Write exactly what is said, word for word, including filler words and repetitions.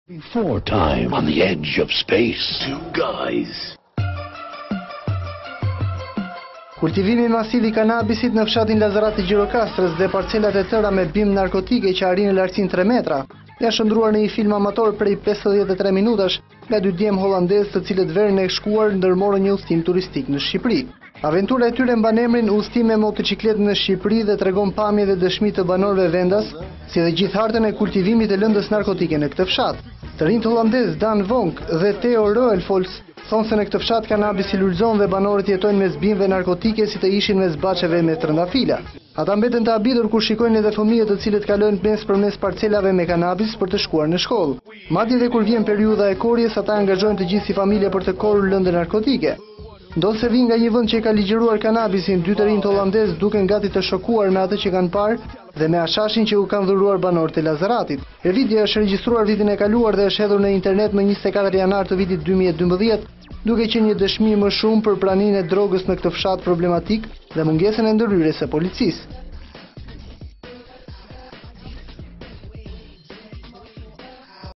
For time on the edge of space. Two guys. Kultivimi masiv i kanabisit në fshatin Lazarati Gjirokastrës dhe parcelat e tëra me bimë narkotike që arrin në lartësinë tre metra, janë shndruar në një film amator prej pesëdhjetë e tre minutash nga dy djemë holandez të cilët verën e shkuar ndërmorën një udhëtim turistik në Shqipëri. Aventura e tyre mban emrin Udhëtim me motocikletë në Shqipëri dhe tregon pamje dhe dëshmi të banorëve vendas, si dhe gjithë hartën e kultivimit të lëndës narkotike në këtë fshat. Të rinjt holandez Dan Vonk dhe Theo Roelfolz thonë se në këtë fshat kanabisi lulëzon dhe banorët jetojnë mes bimëve narkotike si të ishin mes baçeve me trëndafila. Ata mbeten të habitur kur shikojnë edhe fëmijët të cilët kalojnë mes përmes parcelave me kanabis për të shkuar në shkollë. Madje edhe kur vjen periudha e korjes, ata angazhojnë të gjithë si familje për të korrur lëndë narkotike. Ndodh se vinë nga një vend që ka ligjëruar kanabisin, dy të rinjt holandez duken gati të shokuar me atë që kanë parë dhe me ashashin që u kanë dhuruar banorët e Lazaratit. Video është regjistruar vitin e kaluar dhe është hedhur në internet më njëzet e katër janar të vitit dy mijë e dymbëdhjetë, duke qenë një dëshmi më shumë për praninë e drogës në këtë fshat problematik dhe mungesën e ndërhyrjes së policisë.